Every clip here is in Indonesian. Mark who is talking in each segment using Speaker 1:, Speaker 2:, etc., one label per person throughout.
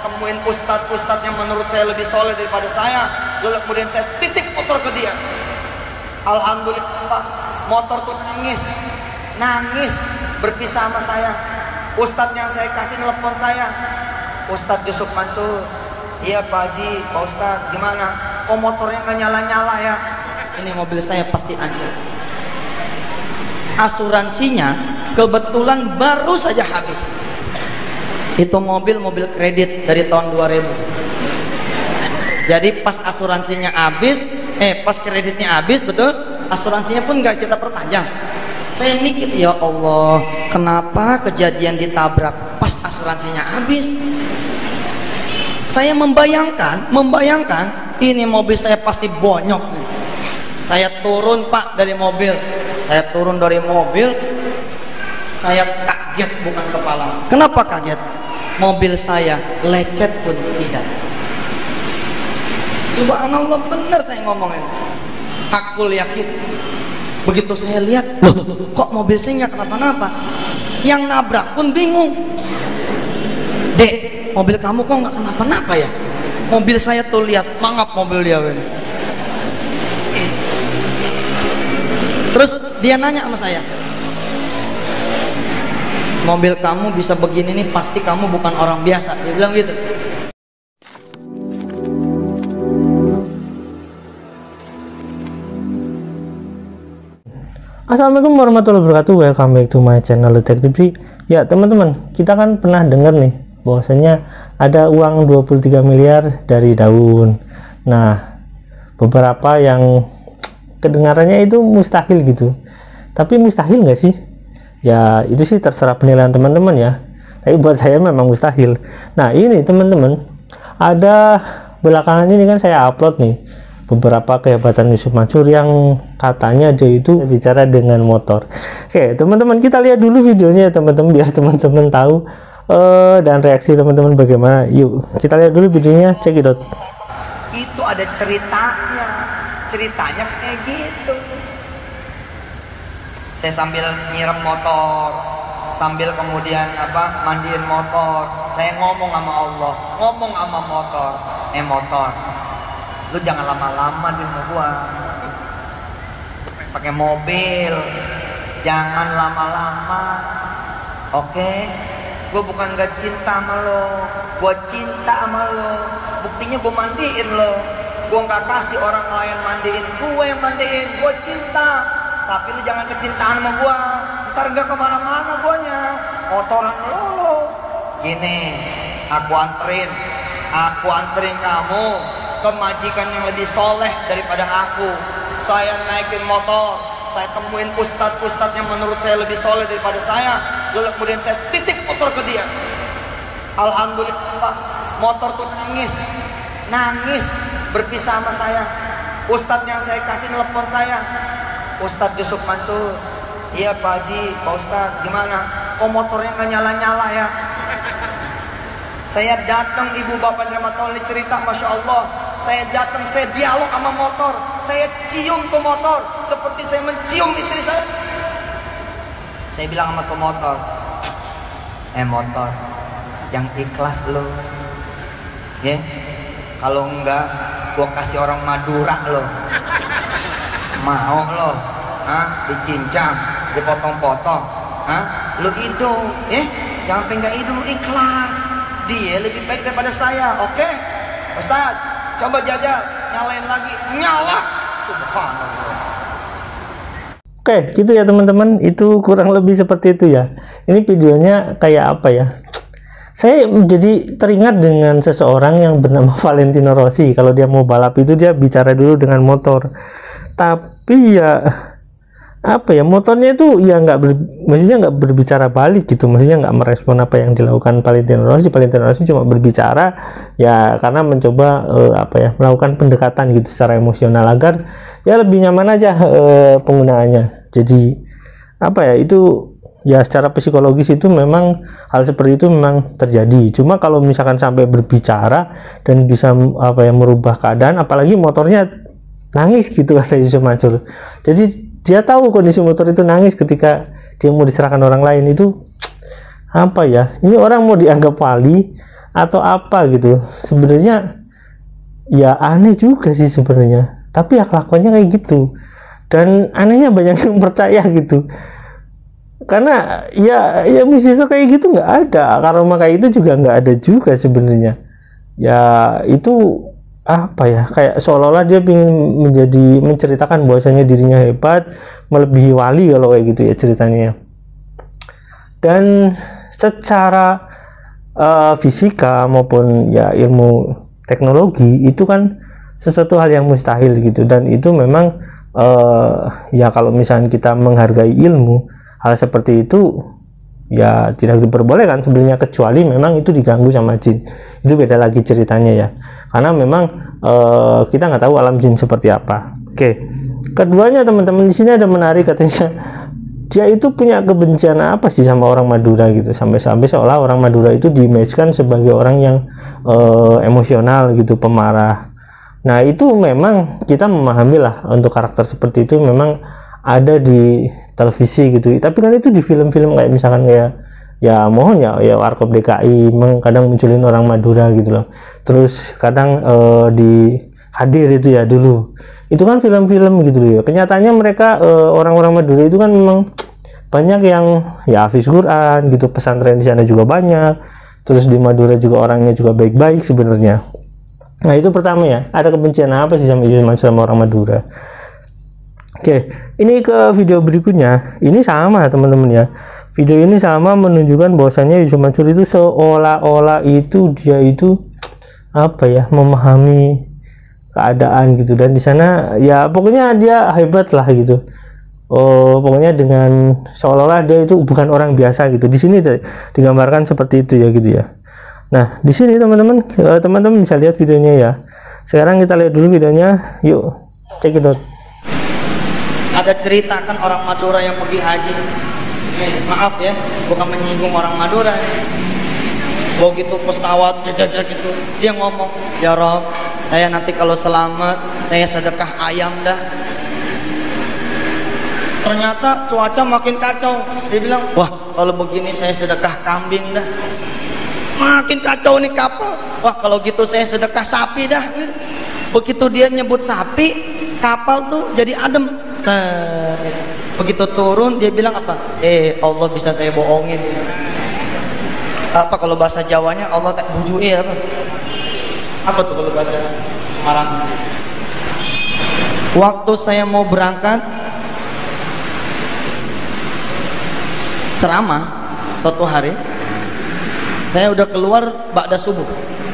Speaker 1: temuin ustadz yang menurut saya lebih soleh daripada saya, lalu kemudian saya titip motor ke dia. Alhamdulillah Pak, motor tuh nangis berpisah sama saya. Ustadz yang saya kasih telepon saya, Ustadz Yusuf Mansur. Iya Pak Haji, Pak Ustadz gimana? Kok motornya nggak nyala-nyala ya? Ini mobil saya pasti hancur. Asuransinya kebetulan baru saja habis. Itu mobil kredit dari tahun 2000. Jadi pas asuransinya habis, pas kreditnya habis, betul, asuransinya pun nggak kita perpanjang. Saya mikir, ya Allah, kenapa kejadian ditabrak pas asuransinya habis? Saya membayangkan ini mobil saya pasti bonyok nih. Saya turun Pak dari mobil, saya kaget, bukan kepala. Kenapa kaget? Mobil saya lecet pun tidak. Subhanallah, benar saya ngomongin. Hakul yakin. Begitu saya lihat, loh, kok mobil saya nggak kenapa-napa? Yang nabrak pun bingung. Dek, mobil kamu kok nggak kenapa-napa ya? Mobil saya tuh lihat mangap mobil dia. Terus dia nanya sama saya, mobil kamu bisa begini nih pasti kamu bukan orang biasa. Dia bilang gitu.
Speaker 2: Assalamualaikum warahmatullahi wabarakatuh. Welcome back to my channel Detektif. Ya teman-teman, kita kan pernah dengar nih bahwasanya ada uang 23 miliar dari daun. Nah, beberapa yang kedengarannya itu mustahil gitu. Tapi mustahil nggak sih? Ya itu sih terserah penilaian teman-teman ya. Tapi buat saya memang mustahil. Nah ini teman-teman, ada belakangan ini kan saya upload nih beberapa kehebatan Yusuf Mansur yang katanya dia itu bicara dengan motor. Oke teman-teman, kita lihat dulu videonya ya teman-teman, biar teman-teman tahu dan reaksi teman-teman bagaimana. Yuk kita lihat dulu videonya, check it out.
Speaker 1: Itu ada ceritanya kayak gitu. Saya sambil nyiram motor, sambil kemudian mandiin motor, saya ngomong sama Allah, ngomong sama motor, motor, lu jangan lama-lama di rumah gua, pakai mobil, jangan lama-lama, oke? Gua bukan gak cinta sama lo, gua cinta sama lo, buktinya gua mandiin lo, gua nggak kasih orang lain mandiin, gua yang mandiin, gua cinta. Tapi lu jangan kecintaan sama gua, ntar gak kemana-mana guanya, motoran lo. Gini, aku anterin kamu ke majikan yang lebih soleh daripada aku. Saya naikin motor, saya temuin ustadz yang menurut saya lebih soleh daripada saya, lalu kemudian saya titip motor ke dia. Alhamdulillah Pak, motor tuh nangis berpisah sama saya. Ustadz yang saya kasih telepon saya, Ustadz Yusuf Mansur. Iya Pak Haji, Pak Ustadz gimana? Kok motornya nggak nyala-nyala ya? Saya datang, ibu bapak dermatologi cerita, Masya Allah. Saya datang, saya dialog sama motor, saya cium ke motor seperti saya mencium istri saya. Saya bilang sama ke motor, motor, yang ikhlas lo, ya. Kalau enggak, gua kasih orang Madura lo. Mau lo, dicincang, dipotong-potong, lu hidung, jangan penggak hidung, lu ikhlas. Dia lebih baik daripada saya, oke? Ustaz, coba jajal, nyalain lagi, nyala, subhanallah.
Speaker 2: Oke, gitu ya teman-teman, itu kurang lebih seperti itu ya. Ini videonya kayak apa ya? Saya jadi teringat dengan seseorang yang bernama Valentino Rossi. Kalau dia mau balap itu dia bicara dulu dengan motor. Tapi ya apa ya, motornya itu ya maksudnya nggak berbicara balik gitu, maksudnya nggak merespon apa yang dilakukan Valentino Rossi cuma berbicara ya karena mencoba melakukan pendekatan gitu secara emosional agar ya lebih nyaman aja penggunaannya. Jadi itu ya secara psikologis itu memang hal seperti itu memang terjadi. Cuma kalau misalkan sampai berbicara dan bisa merubah keadaan, apalagi motornya nangis gitu kata Yusuf Mansur. Jadi dia tahu kondisi motor itu nangis ketika dia mau diserahkan orang lain. Itu ini orang mau dianggap wali atau apa gitu. Sebenarnya ya aneh juga sih sebenarnya, tapi ya kelakuannya kayak gitu, dan anehnya banyak yang percaya gitu. Karena ya musisi kayak gitu nggak ada, karma kayak itu juga nggak ada juga sebenarnya. Ya itu apa ya, kayak seolah-olah dia ingin menceritakan bahwasanya dirinya hebat, melebihi wali kalau kayak gitu ya ceritanya. Dan secara fisika maupun ya ilmu teknologi itu kan sesuatu hal yang mustahil gitu, dan itu memang ya kalau misalnya kita menghargai ilmu, hal seperti itu ya tidak diperbolehkan sebenarnya, kecuali memang itu diganggu sama jin. Itu beda lagi ceritanya ya, karena memang kita nggak tahu alam jin seperti apa. Oke, keduanya teman-teman, di sini ada menarik, katanya dia itu punya kebencian apa sih sama orang Madura gitu, sampai-sampai seolah orang Madura itu diimage-kan sebagai orang yang emosional gitu, pemarah. Nah itu memang kita memahami lah, untuk karakter seperti itu memang ada di televisi gitu, tapi kan itu di film-film kayak misalkan kayak ya mohon ya Warkop DKI kadang munculin orang Madura gitu loh. Terus kadang di Hadir itu ya dulu, itu kan film-film gitu loh ya. Kenyataannya mereka orang-orang Madura itu kan memang banyak yang ya hafiz Quran gitu, pesantren di sana juga banyak. Terus di Madura juga orangnya juga baik-baik sebenarnya. Nah itu pertama ya, ada kebencian apa sih sama orang Madura. Oke, ini ke video berikutnya. Ini sama teman-teman ya. Video ini sama menunjukkan bahwasannya Yusuf Mansur itu seolah-olah itu dia itu apa ya, memahami keadaan gitu, dan di sana ya pokoknya dia hebat lah gitu. Pokoknya dengan seolah-olah dia itu bukan orang biasa gitu. Di sini digambarkan seperti itu ya gitu ya. Nah di sini teman-teman bisa lihat videonya ya. Sekarang kita lihat dulu videonya, yuk check it out.
Speaker 1: Ada cerita kan orang Madura yang pergi haji. Maaf ya, bukan menyinggung orang Madura. Begitu pesawat jejak itu, dia ngomong, ya Rob, saya nanti kalau selamat, saya sedekah ayam dah. Ternyata cuaca makin kacau. Dia bilang, wah kalau begini saya sedekah kambing dah. Makin kacau nih kapal. Wah kalau gitu saya sedekah sapi dah. Begitu dia nyebut sapi, kapal tuh jadi adem. Begitu turun dia bilang apa? Allah bisa saya bohongin. Apa kalau bahasa Jawanya Allah tak bujui apa? Apa tuh kalau bahasa Semarang? Waktu saya mau berangkat ceramah suatu hari, saya udah keluar ba'da subuh.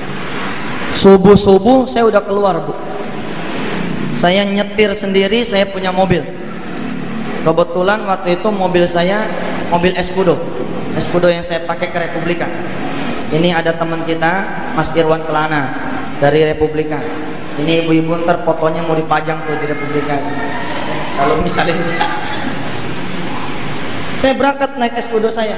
Speaker 1: Subuh saya udah keluar, Bu. Saya nyetir sendiri, saya punya mobil. Kebetulan waktu itu mobil saya mobil Escudo yang saya pakai ke Republika. Ini ada teman kita Mas Irwan Kelana dari Republika. Ini ibu-ibu ntar fotonya mau dipajang tuh di Republika kalau misalnya bisa. Saya berangkat naik Escudo saya.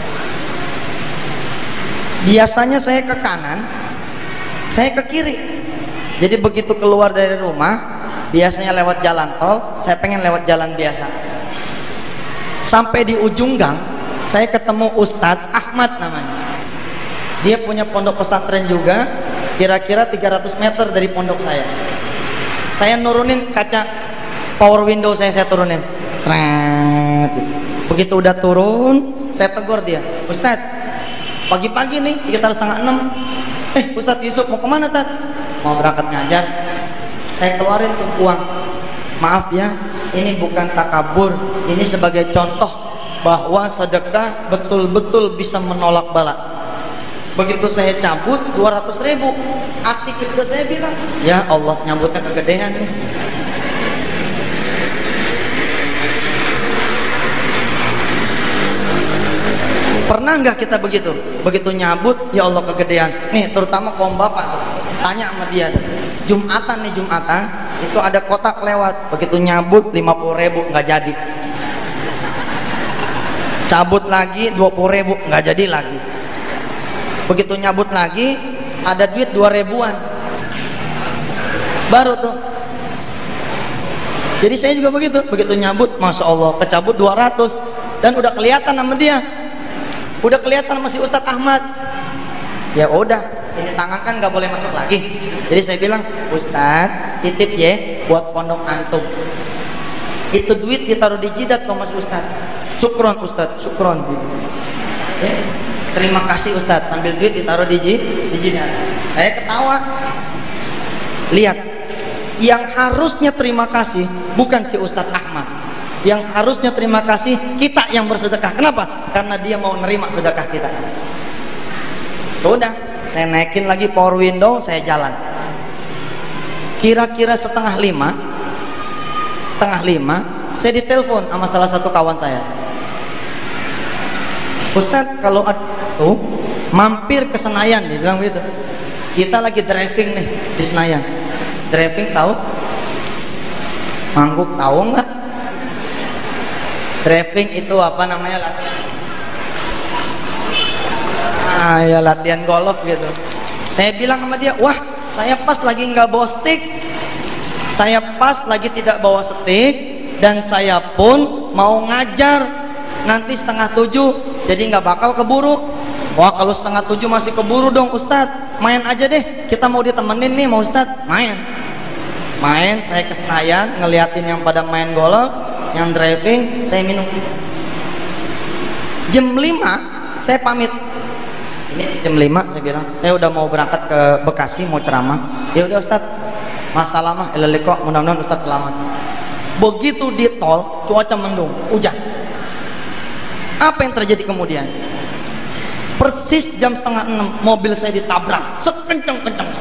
Speaker 1: Biasanya saya ke kanan, saya ke kiri. Jadi begitu keluar dari rumah, biasanya lewat jalan tol, saya pengen lewat jalan biasa. Sampai di ujung gang, saya ketemu Ustadz Ahmad namanya. Dia punya pondok pesantren juga, kira-kira 300 meter dari pondok saya. Saya nurunin kaca power window saya turunin. Sret. Begitu udah turun, saya tegur dia, Ustadz, pagi-pagi nih sekitar 5:30. Ustadz Yusuf mau kemana Tat? Mau berangkat ngajar. Saya keluarin tuh uang. Maaf ya, ini bukan takabur, ini sebagai contoh bahwa sedekah betul-betul bisa menolak bala. Begitu saya cabut 200.000, hati kecil saya bilang, ya Allah nyambutnya kegedean nih. Pernah nggak kita begitu? Begitu nyabut, ya Allah kegedean. Nih terutama kaum bapak tuh, tanya sama dia. Jumatan itu ada kotak lewat. Begitu nyabut 50.000 nggak jadi. Cabut lagi 20.000 nggak jadi lagi. Begitu nyabut lagi ada duit 2.000-an. Baru tuh. Jadi saya juga begitu nyabut, masya Allah kecabut 200 dan udah kelihatan sama dia. Udah kelihatan masih Ustadz Ahmad. Ya udah, ini tangan kan nggak boleh masuk lagi. Jadi saya bilang, Ustadz titip ya buat pondok antum. Itu duit ditaruh di jidat kok Mas Ustadz. Syukron Ustadz, syukron gitu. Ya, terima kasih Ustadz, sambil duit ditaruh di jidat. Saya ketawa. Lihat, yang harusnya terima kasih bukan si Ustadz Ahmad. Yang harusnya terima kasih kita yang bersedekah. Kenapa? Karena dia mau nerima sedekah kita. Sudah, saya naikin lagi power window, saya jalan. Kira-kira setengah lima, saya ditelepon sama salah satu kawan saya. Ustadz, kalau tuh mampir ke Senayan, dia bilang begitu. Kita lagi driving nih di Senayan. Driving tahu? Mangguk tahu nggak? Driving itu apa namanya? Ya latihan golf gitu. Saya bilang sama dia, wah saya pas lagi nggak bawa stick, saya pas lagi tidak bawa stick, dan saya pun mau ngajar nanti 6:30, jadi nggak bakal keburu. Wah kalau 6:30 masih keburu dong Ustadz, main aja deh, kita mau ditemenin nih mau Ustadz, main. Saya ke Senayan ngeliatin yang pada main golf, yang driving, saya minum. Jam 5 saya pamit. Ini jam 5 saya bilang, saya udah mau berangkat ke Bekasi mau ceramah. Ya udah Ustadz, masalah mah ilaliko, mudah-mudahan Ustadz selamat. Begitu di tol, cuaca mendung, hujan. Apa yang terjadi kemudian? Persis jam 5:30 mobil saya ditabrak sekencang-kencang.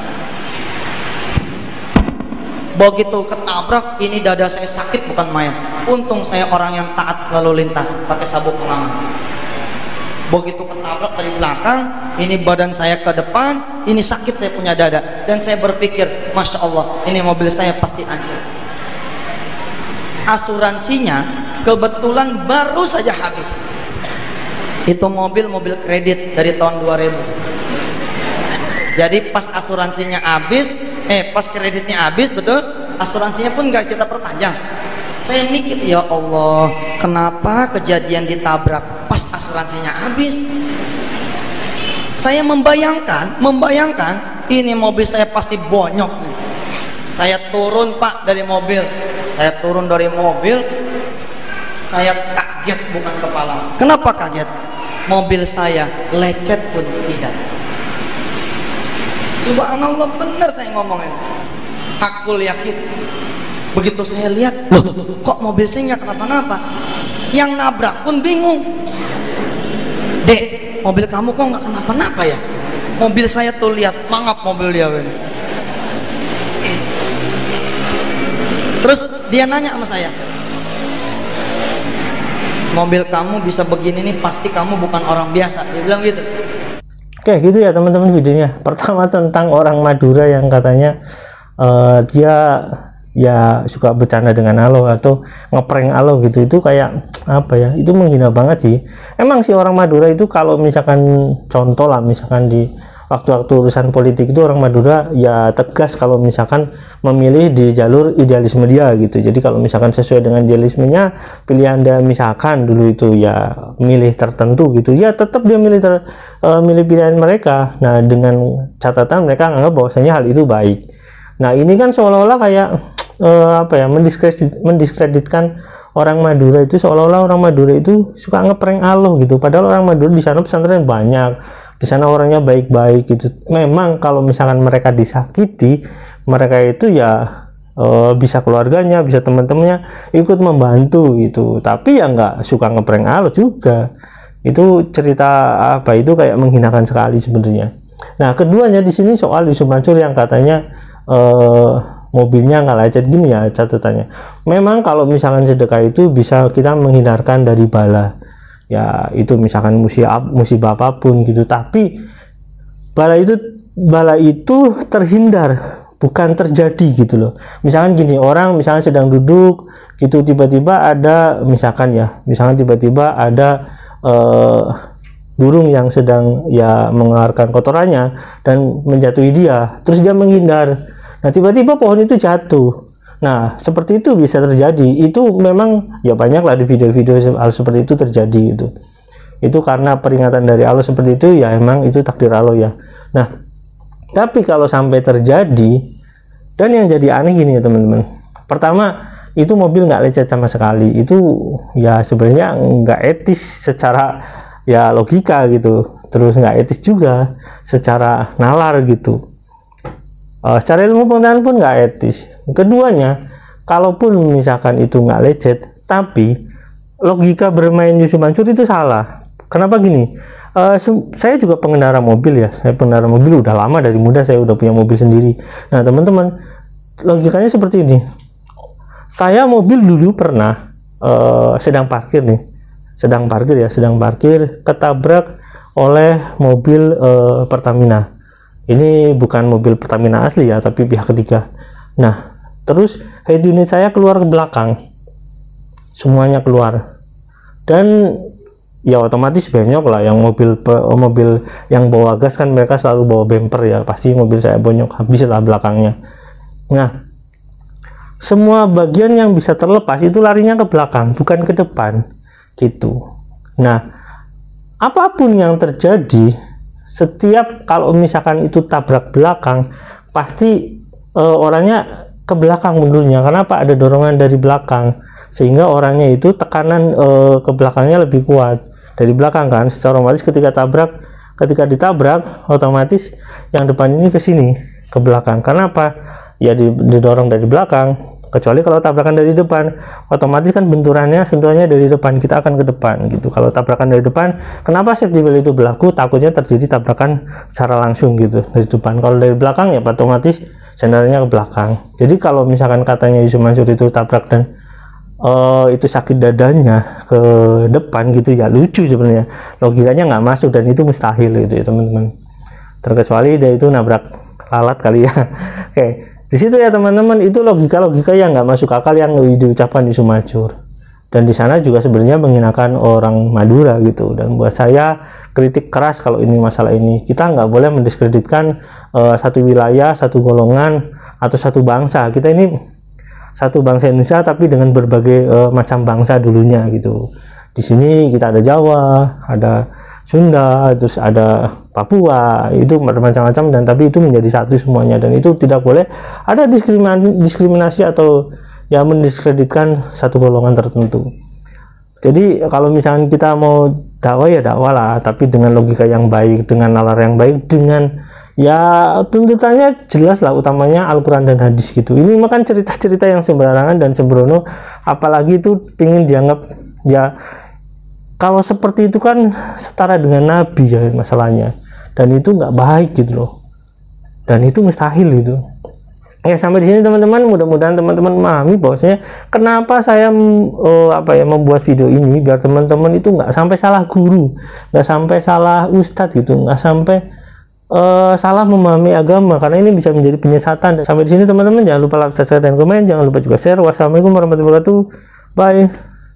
Speaker 1: Begitu ketabrak, ini dada saya sakit bukan main. Untung saya orang yang taat lalu lintas, pakai sabuk pengaman. Begitu ketabrak dari belakang, ini badan saya ke depan, ini sakit, saya punya dada, dan saya berpikir, Masya Allah, ini mobil saya pasti hancur. Asuransinya kebetulan baru saja habis. Itu mobil kredit dari tahun 2000. Jadi pas asuransinya habis, pas kreditnya habis, betul, asuransinya pun nggak kita perpanjang. Saya mikir, ya Allah, kenapa kejadian ditabrak pas asuransinya habis? Saya membayangkan ini mobil saya pasti bonyok nih. Saya turun Pak dari mobil, saya kaget bukan kepala. Kenapa kaget? Mobil saya lecet pun tidak. Subhanallah, benar saya ngomongin. Hakul yakin. Begitu saya lihat, loh, kok mobil saya nggak kenapa-napa? Yang nabrak pun bingung. Dek, mobil kamu kok nggak kenapa-napa ya? Mobil saya tuh lihat, mangap mobil dia. Terus dia nanya sama saya, mobil kamu bisa begini nih, pasti kamu bukan orang biasa. Dia bilang gitu.
Speaker 2: Oke, gitu ya teman-teman videonya. Pertama tentang orang Madura yang katanya dia ya suka bercanda dengan Allah atau ngeprank Allah gitu. Itu kayak apa ya, itu menghina banget sih. Emang sih orang Madura itu kalau misalkan contoh lah, misalkan di waktu-waktu urusan politik itu orang Madura ya tegas kalau misalkan memilih di jalur idealisme dia gitu. Jadi kalau misalkan sesuai dengan idealismenya, pilihan dia misalkan dulu itu ya milih tertentu gitu, ya tetap dia milih pilihan mereka. Nah dengan catatan mereka anggap bahwasanya hal itu baik. Nah ini kan seolah-olah kayak apa ya, mendiskreditkan orang Madura itu, seolah-olah orang Madura itu suka ngeprank Allah gitu. Padahal orang Madura di sana pesantren banyak, di sana orangnya baik-baik gitu. Memang kalau misalkan mereka disakiti, mereka itu ya bisa keluarganya, bisa teman-temannya ikut membantu gitu. Tapi ya nggak suka ngeprank Allah juga. Itu cerita apa, itu kayak menghinakan sekali sebenarnya. Nah keduanya di sini soal Yusuf Mansur yang katanya mobilnya nggak lecet gini ya catatannya. Memang kalau misalkan sedekah itu bisa kita menghindarkan dari bala. Ya itu misalkan musibah apapun gitu, tapi bala itu terhindar, bukan terjadi gitu loh. Misalkan gini, orang misalkan sedang duduk gitu, tiba-tiba ada misalkan tiba-tiba ada burung yang sedang ya mengeluarkan kotorannya dan menjatuhi dia, terus dia menghindar. Nah tiba-tiba pohon itu jatuh. Nah seperti itu bisa terjadi. Itu memang ya banyak lah di video-video hal seperti itu terjadi gitu. Itu karena peringatan dari Allah seperti itu, ya emang itu takdir Allah ya. Nah, tapi kalau sampai terjadi, dan yang jadi aneh gini ya teman-teman. Pertama, itu mobil nggak lecet sama sekali. Itu ya sebenarnya nggak etis secara ya logika gitu. Terus nggak etis juga secara nalar gitu. Secara ilmu pengetahuan pun nggak etis. Keduanya, kalaupun misalkan itu nggak lecet, tapi logika bermain Yusuf Mansur itu salah. Kenapa gini? Saya juga pengendara mobil ya. Saya pengendara mobil udah lama, dari muda saya udah punya mobil sendiri. Nah teman-teman, logikanya seperti ini. Saya mobil dulu pernah sedang parkir ketabrak oleh mobil Pertamina. Ini bukan mobil Pertamina asli ya, tapi pihak ketiga. Nah, terus head unit saya keluar ke belakang, semuanya keluar, dan ya otomatis bonyok lah. Yang mobil yang bawa gas kan mereka selalu bawa bumper ya, pasti mobil saya bonyok habis lah belakangnya. Nah, semua bagian yang bisa terlepas itu larinya ke belakang, bukan ke depan gitu. Nah, apapun yang terjadi, setiap kalau misalkan itu tabrak belakang, pasti orangnya ke belakang mundurnya. Kenapa? Ada dorongan dari belakang, sehingga orangnya itu tekanan ke belakangnya lebih kuat dari belakang kan. Secara otomatis ketika ditabrak, otomatis yang depan ini ke sini, ke belakang. Kenapa? Ya didorong dari belakang. Kecuali kalau tabrakan dari depan, otomatis kan benturannya, sentuhannya dari depan, kita akan ke depan gitu. Kalau tabrakan dari depan, kenapa safety belt itu berlaku? Takutnya terjadi tabrakan secara langsung gitu dari depan. Kalau dari belakang ya otomatis sendernya ke belakang. Jadi kalau misalkan katanya Yusuf Mansur itu tabrak dan itu sakit dadanya ke depan gitu, ya lucu sebenarnya. Logikanya nggak masuk dan itu mustahil gitu ya teman-teman. Terkecuali dia itu nabrak lalat kali ya. Oke. Di situ ya teman-teman, itu logika-logika yang nggak masuk akal yang diucapkan Yusuf Mansur. Dan di sana juga sebenarnya menghinakan orang Madura gitu. Dan buat saya kritik keras kalau ini masalah ini. Kita nggak boleh mendiskreditkan satu wilayah, satu golongan, atau satu bangsa. Kita ini satu bangsa Indonesia tapi dengan berbagai macam bangsa dulunya gitu. Di sini kita ada Jawa, ada Sunda, terus ada Papua, itu macam-macam, dan tapi itu menjadi satu semuanya, dan itu tidak boleh ada diskriminasi atau ya mendiskreditkan satu golongan tertentu. Jadi kalau misalnya kita mau dakwah ya dakwah lah, tapi dengan logika yang baik, dengan nalar yang baik, dengan ya tuntutannya jelas lah, utamanya Al-Quran dan hadis gitu. Ini makan cerita-cerita yang sembarangan dan sembrono, apalagi itu pingin dianggap ya kalau seperti itu kan setara dengan Nabi ya masalahnya, dan itu nggak baik gitu loh, dan itu mustahil gitu. Ya sampai di sini teman-teman, mudah-mudahan teman-teman memahami bahwasanya kenapa saya membuat video ini, biar teman-teman itu nggak sampai salah guru, nggak sampai salah ustadz gitu, nggak sampai salah memahami agama, karena ini bisa menjadi penyesatan. Dan sampai di sini teman-teman, jangan lupa like, subscribe, dan komen, jangan lupa juga share. Wassalamualaikum warahmatullahi wabarakatuh. Bye.